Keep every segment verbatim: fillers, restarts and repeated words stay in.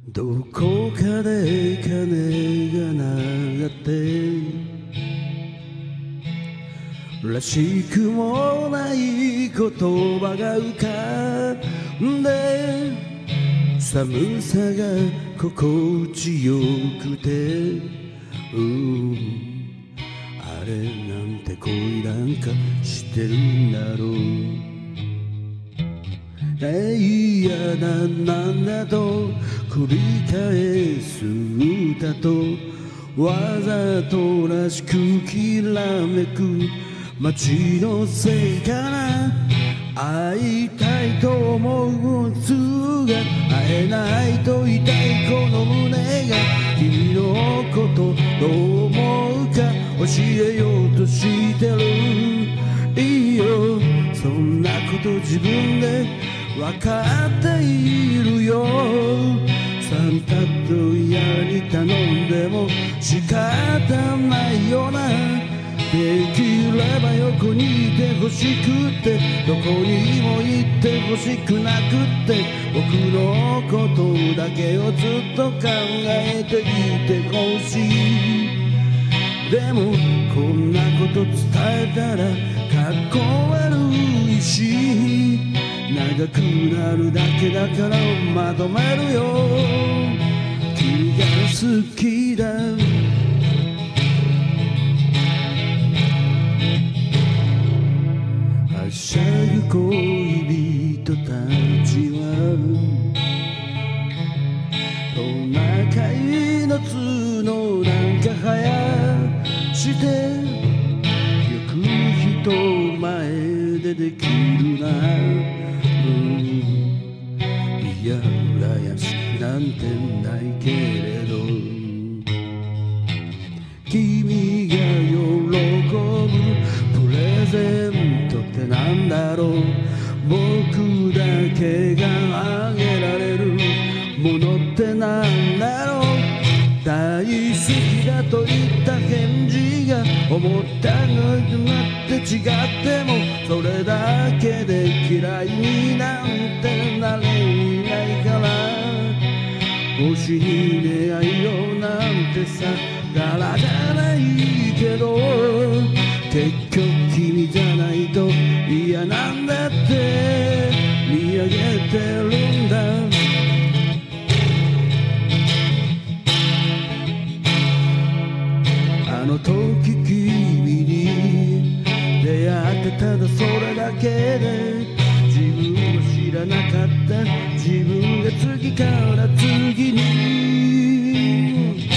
どこかで鐘が鳴ってらしくもない言葉が浮かんで寒さが心地よくて、うん、あれなんて恋なんかしてるんだろう。いやだなんだと繰り返す歌とわざとらしくきらめく街のせいかな。会いたいと思うつが会えないと痛いこの胸が君のことどう思うか教えようとしてる。いいよそんなこと自分でわかっているよ。サンタと嫌に頼んでも仕方ないよな。できれば横にいてほしくてどこにも行ってほしくなくって僕のことだけをずっと考えていてほしい。でもこんなこと伝えたらかっこ悪いし長くなるだけだからまとめるよ。君が好きだはしゃぐ恋人たちはトナカイの角なんか生やしてよく人前でできるな。いや羨ましくなんてないけれど君が喜ぶプレゼントってなんだろう。僕だけがあげられるものってなんだろう。大好きだと言った返事が思ったのとなって違ってもそれだけで嫌いになんてなれないから。星に出会いよなんてさ柄じゃないけど結局君じゃないと嫌なんだって見上げてるんだ。あの時君に出会ってただそれだけで自分を知らなかった自分が次から次に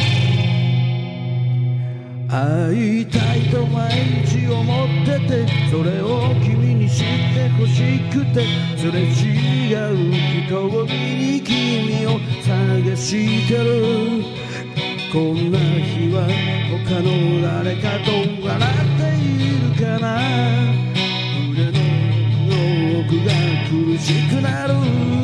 会いたいと毎日思っててそれを君に知ってほしくてすれ違う人を見に君を探してる。こんな日は他の誰かと笑っているかな。腕の奥が苦しくなる。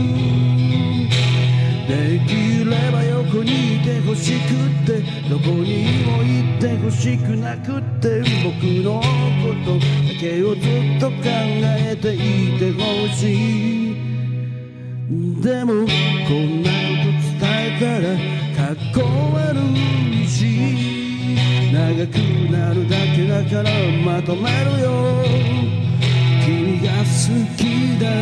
できれば横にいてほしくってどこにも行ってほしくなくって僕のことだけをずっと考えていてほしい。でもこんなこと伝えたらかっこ悪いし長くなるだけだからまとめるよ。君が好きだ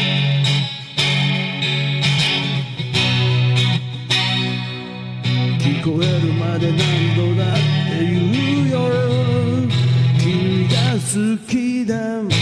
聞こえるまで何度だって言うよ。君が好きだ